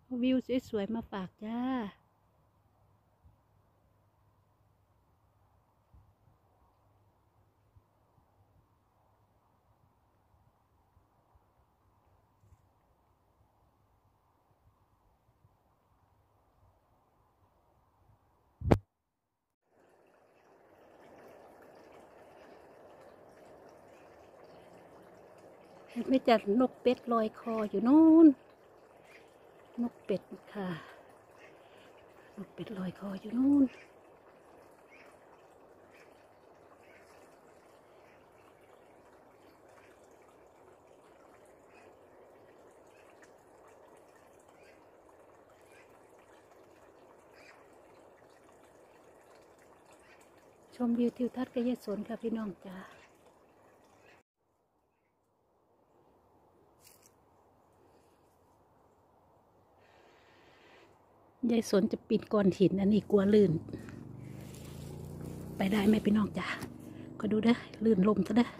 วิวสวยๆมาฝากจ้าเห็นไหมจ๊ะนกเป็ดลอยคออยู่นู่นนกเป็ดค่ะนกเป็ดลอยคออยู่นู่นชมวิวทิวทัศน์กระยะสนค่ะพี่น้องจ้ายายสนจะปีนก้อนหินอันนี้กลัวลื่นไปได้ไหมพี่น้องจ้าก็ดูเด้อลื่นลมซะเด้อ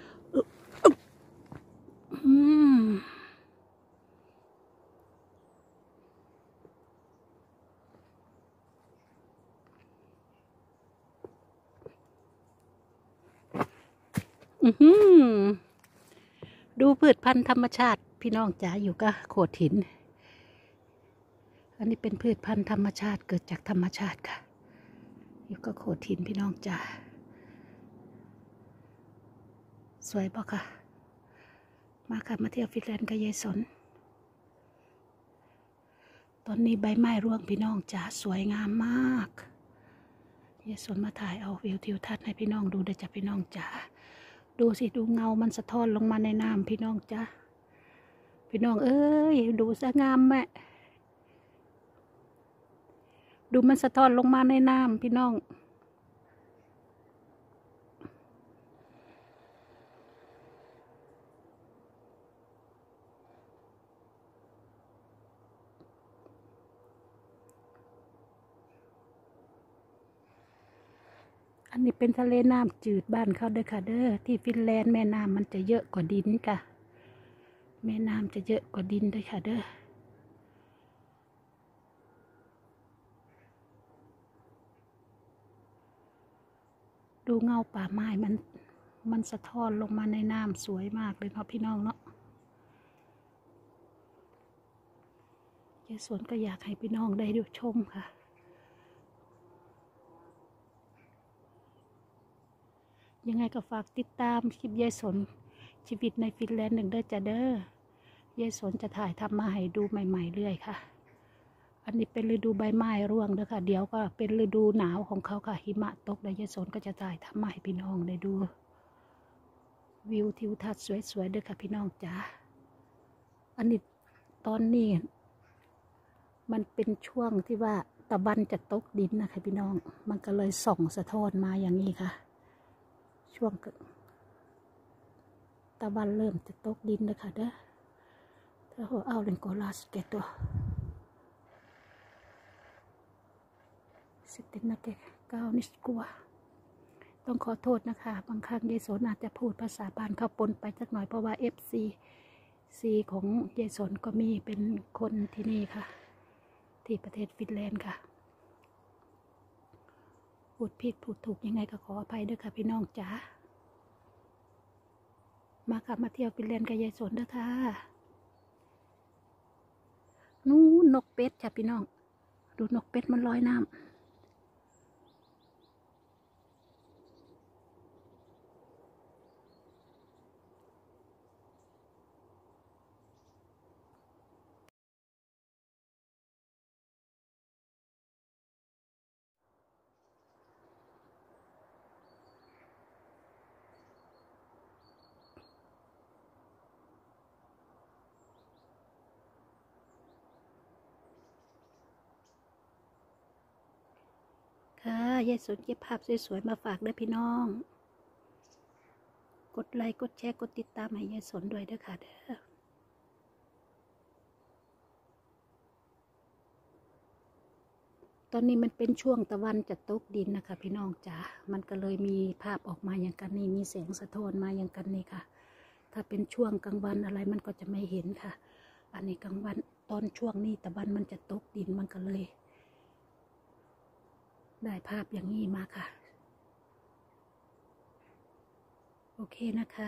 ดูพืชพันธุ์ธรรมชาติพี่น้องจ๋าอยู่กับโขดหินอันนี้เป็นพืชพันธุ์ธรรมชาติเกิดจากธรรมชาติค่ะอยู่กับโขดหินพี่น้องจ๋าสวยปะค่ะมาค่ะมาเที่ยวฟินแลนด์กับยายสนตอนนี้ใบไม้ร่วงพี่น้องจ๋าสวยงามมากยายสนมาถ่ายเอาวิวทิวทัศน์ให้พี่น้องดูได้จ้ะพี่น้องจ๋าดูสิดูเงามันสะท้อนลงมาในน้ำพี่น้องจ้ะพี่น้องเอ้ยดูสวยงามแม่ดูมันสะท้อนลงมาในน้ำพี่น้องอันนี้เป็นทะเลน้ำจืดบ้านเขาเด้อค่ะเด้อที่ฟินแลนด์แม่น้ำมันจะเยอะกว่าดินค่ะแม่น้ำจะเยอะกว่าดินด้วยค่ะเด้อดูเงาป่าไม้มันสะท้อนลงมาในน้ำสวยมากเลยเนาะพี่น้องเนาะยายสวนก็อยากให้พี่น้องได้ดูชมค่ะยังไงก็ฝากติดตามคลิปยายสนชีวิตในฟินแลนด์หนึ่งเด้อจ้ะเด้อยายสนจะถ่ายทำมาให้ดูใหม่ๆเรื่อยค่ะอันนี้เป็นฤดูใบไม้ร่วงเด้อค่ะเดี๋ยวก็เป็นฤดูหนาวของเขาค่ะหิมะตกแล้วยายสนก็จะถ่ายทำมาให้พี่น้องได้ดูวิวทิวทัศน์สวยๆเด้อค่ะพี่น้องจ๋าอันนี้ตอนนี้มันเป็นช่วงที่ว่าตะวันจะตกดินนะคะพี่น้องมันก็เลยส่องสะท้อนมาอย่างนี้ค่ะช่วงตะวันเริ่มจะตกดินแล้วค่ะเด้อถ้าหัวเอาเล่นโกลาสเกตตัวสิตินนะเกก้าวนิสกัวต้องขอโทษนะคะบางครั้งยายสนอาจจะพูดภาษาบ้านเขาปนไปสักหน่อยเพราะว่า FC ของยายสนก็มีเป็นคนที่นี่ค่ะที่ประเทศฟินแลนด์ค่ะพูดผิดพูดถูกยังไงก็ขออภัยด้วยค่ะพี่น้องจ๋ามาค่ะมาเที่ยวฟินแลนด์กับยายสนเด้อค่ะนู้นนกเป็ดจ้ะพี่น้องดูนกเป็ดมันลอยน้ำค่ะยายสนเก็บภาพสวยๆมาฝากด้วยพี่น้องกดไลค์กดแชร์กดติดตามให้ยายสนด้วยเด้อค่ะเด้อตอนนี้มันเป็นช่วงตะวันจะตกดินนะคะพี่น้องจ๋ามันก็เลยมีภาพออกมาอย่างกันนี่มีแสงสะท้อนมาอย่างกันนี่ค่ะถ้าเป็นช่วงกลางวันอะไรมันก็จะไม่เห็นค่ะอันนี้กลางวันตอนช่วงนี้ตะวันมันจะตกดินมันก็เลย ได้ภาพอย่างนี้มาค่ะโอเคนะคะ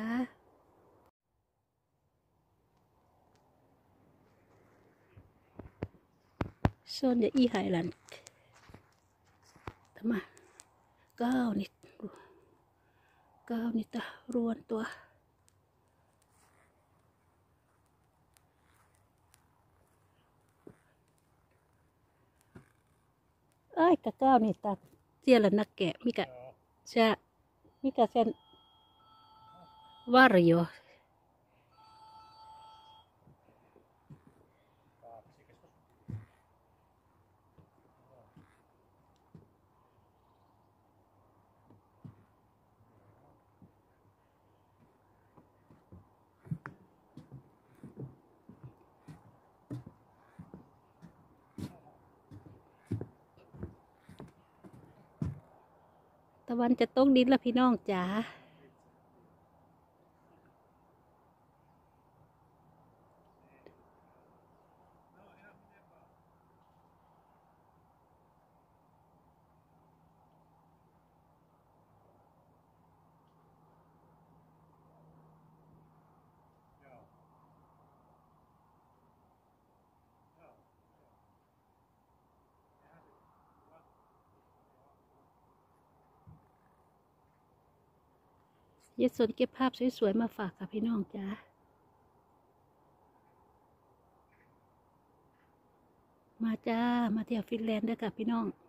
Sonja i Highland ทำไม9 นิดตะรวนตัวเอ้ยกะ9 นิดตะเจียละนักแกะมิกะจะมิกะเซนvarjoตะวันจะตกดินแล้วพี่น้องจ๋าเยสนเก็บภาพสวยๆมาฝากค่ะพี่น้องจ๋ามาจ้ามาเที่ยวฟินแลนด์ด้วยค่ะพี่น้อง